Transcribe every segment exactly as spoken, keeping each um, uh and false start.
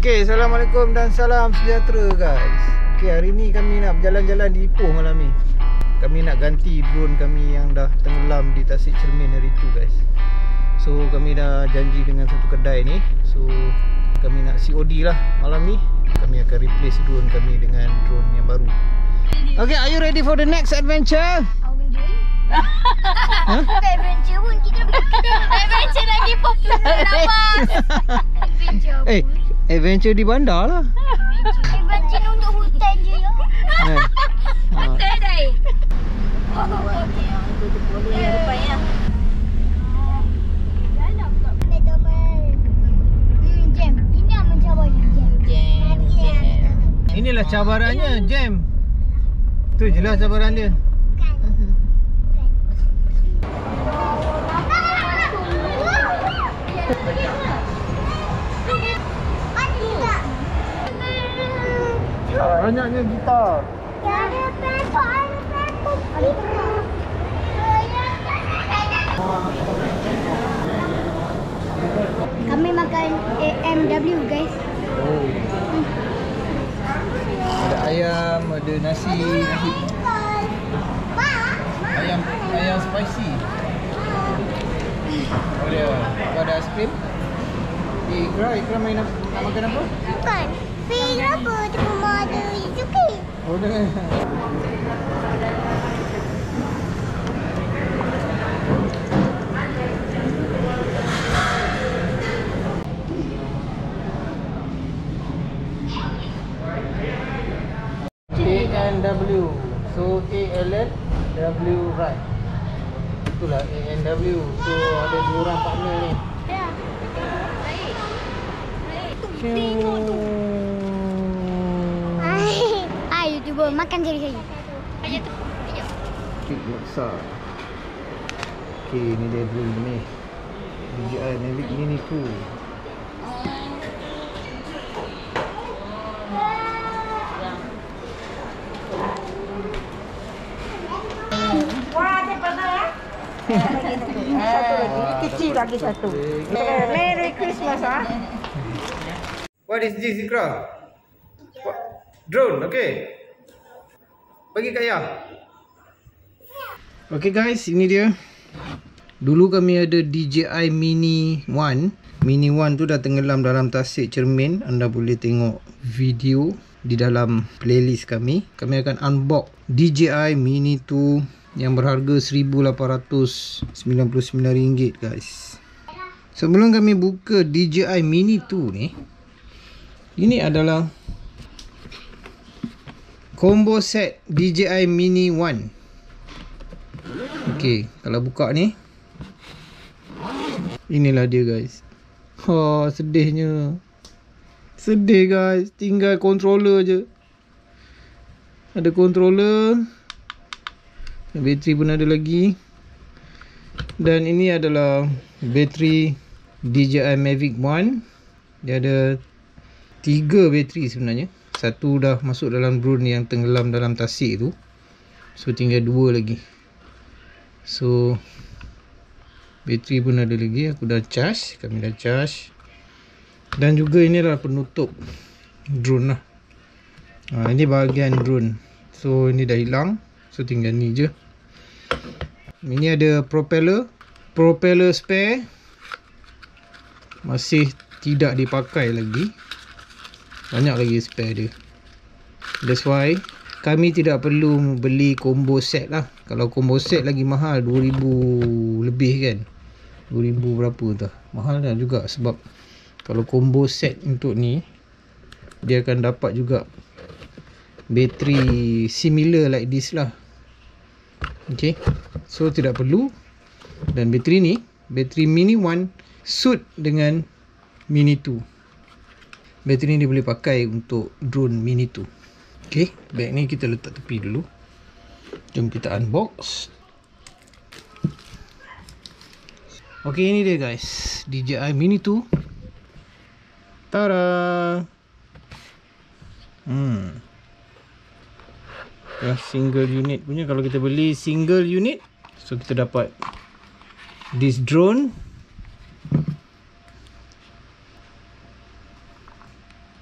Okay, Assalamualaikum dan salam sejahtera guys. Okay, hari ni kami nak berjalan-jalan di Ipoh malam ni. Kami nak ganti drone kami yang dah tenggelam di Tasik Cermin hari tu guys. So kami dah janji dengan satu kedai ni. So kami nak C O D lah malam ni. Kami akan replace drone kami dengan drone yang baru. Okay, are you ready for the next adventure? Huh? Adventure pun kita adventure lagi popular nafas. Adventure apa? Eh, adventure di bandar lah. Adventure untuk hutan je ya. Eh. Hutan dah. Buat yang tu tu boleh yang depan ya. Hmm, jam. Ini yang mencabarnya jam. Jam, jam. Inilah cabarannya, jam. Tu jelas cabaran dia. Banyaknya gitar. Ada pepok, ada pepok. Kami makan A M W guys. Oh. Ada ayam, ada nasi, nasi. Ayam, ayam spicy. Oh dia, ada aiskrim. Eh, Ikra, Ikra main nak, nak makan apa? Bukan. Feel apa? Cuma ada suki. Oh dia. A N W. So A L N W right. Itulah A N W. So ada dua orang partner ni. Ya. Baik. Baik. Tengok tu. Hai YouTuber makan jari saya. Ayo tu. Ayo. Kek laksa. Okay, ni dia drone ni. D J I Mavic Mini two. Wah, ada pada ya? Satu lagi, ini kecil lagi satu. Merry Christmas ah. What is this, Ikra? What? Drone, okay. Bagi kat Ayah. Okay guys, ini dia. Dulu kami ada D J I Mini one. Mini one tu dah tenggelam dalam Tasik Cermin. Anda boleh tengok video di dalam playlist kami. Kami akan unbox D J I Mini two yang berharga seribu lapan ratus sembilan puluh sembilan ringgit guys. Sebelum kami buka D J I Mini two ni, ini adalah combo set D J I Mini one. Okay, kalau buka ni, inilah dia guys. Oh, sedihnya. Sedih guys, tinggal controller je. Ada controller, bateri pun ada lagi. Dan ini adalah bateri D J I Mavic one. Dia ada tiga bateri sebenarnya. Satu dah masuk dalam drone yang tenggelam dalam Tasik tu. So tinggal dua lagi. So bateri pun ada lagi. Aku dah charge. Kami dah charge. Dan juga ini adalah penutup drone lah. ha, Ini bahagian drone. So ini dah hilang. So tinggal ni je. Ini ada propeller. Propeller spare masih tidak dipakai lagi. Banyak lagi spare dia. That's why kami tidak perlu beli combo set lah. Kalau combo set lagi mahal, dua ribu lebih kan. dua ribu berapa tu. Mahal dah juga. Sebab kalau combo set untuk ni, dia akan dapat juga bateri similar like this lah. Okay, so tidak perlu. Dan bateri ni, bateri Mini one suit dengan Mini two. Bateri ni boleh pakai untuk drone Mini two. Okay, bag ni kita letak tepi dulu. Jom kita unbox. Okay, ini dia guys, D J I Mini two. Tada. Hmm. Ya, single unit punya. Kalau kita beli single unit, so kita dapat this drone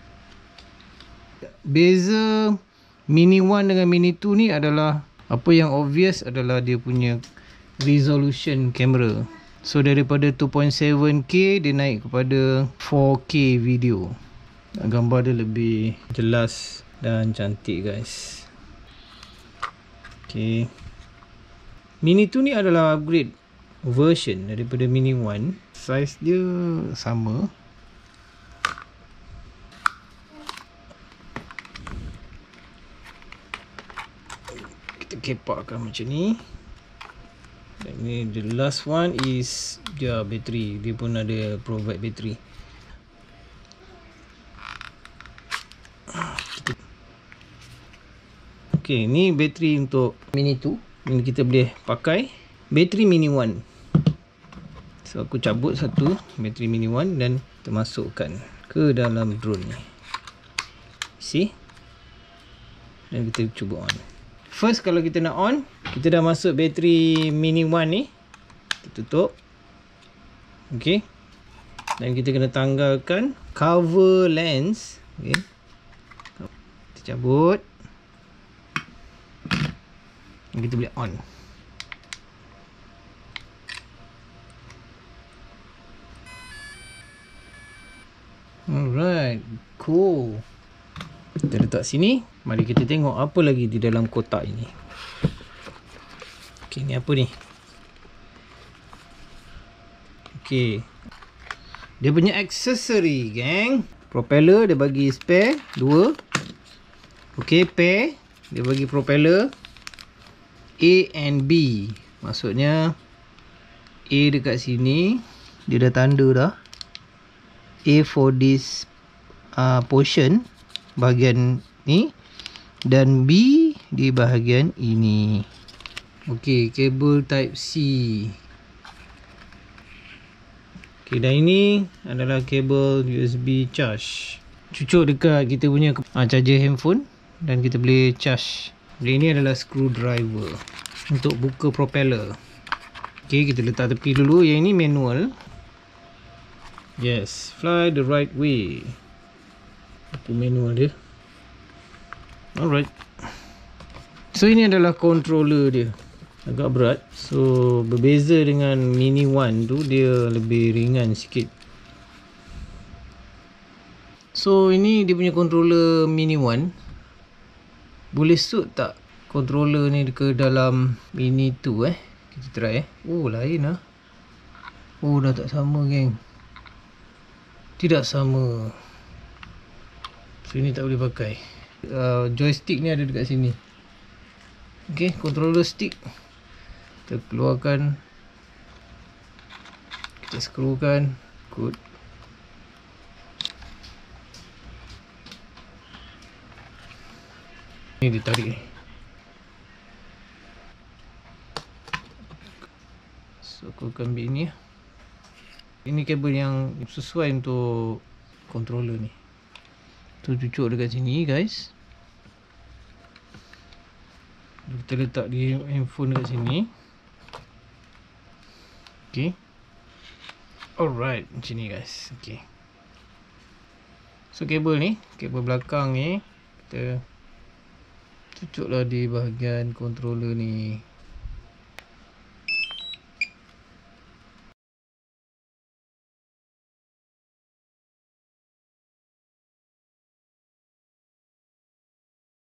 beza Mini one dengan Mini two ni adalah, apa yang obvious adalah dia punya resolution kamera. So daripada two point seven K dia naik kepada four K video. Gambar dia lebih jelas dan cantik guys. Okay, Mini two ni adalah upgrade version daripada Mini one. Size dia sama. Kepakkan macam ni. Dan ni the last one is dia bateri. Dia pun ada provide bateri. Okay, ni bateri untuk Mini two. Ini kita boleh pakai bateri Mini one. So aku cabut satu bateri Mini one dan termasukkan ke dalam drone ni. See? Dan kita cuba on. First, kalau kita nak on, kita dah masuk bateri Mini one ni. Kita tutup. Okay. Dan kita kena tanggalkan cover lens. Okay. Kita cabut. Dan kita boleh on. Alright. Cool. Kita letak sini. Mari kita tengok apa lagi di dalam kotak ini. Okey, ni apa ni? Okey. Dia punya aksesori, geng. Propeller dia bagi spare dua. Okey, pair dia bagi propeller A and B. Maksudnya A dekat sini dia dah tanda dah. A for this uh, portion, bahagian ni, dan B di bahagian ini. Okey, kabel type C. Okey, dan ini adalah kabel U S B charge. Cucuk dekat kita punya ha, charger handphone dan kita boleh charge. Dan ini adalah screwdriver untuk buka propeller. Okey, kita letak tepi dulu. Yang ini manual. Yes, fly the right way. Apa manual dia? Alright. So ini adalah controller dia. Agak berat. So berbeza dengan Mini one tu, dia lebih ringan sikit. So ini dia punya controller Mini one. Boleh suit tak controller ni ke dalam Mini two eh? Kita try eh. Oh, lain lah. Oh, dah tak sama geng. Tidak sama. So ini tak boleh pakai. Uh, joystick ni ada dekat sini. Okay, controller stick. Kita keluarkan. Kita screwkan. Good. Ni dia tarik ni. So aku akan ambil ni. Ini kabel yang sesuai untuk controller ni. Tu cucuk dekat sini guys. Kita letak di handphone dekat sini. Okay. Alright, macam ni guys. Okay. So kabel ni, kabel belakang ni kita cucuklah di bahagian controller ni.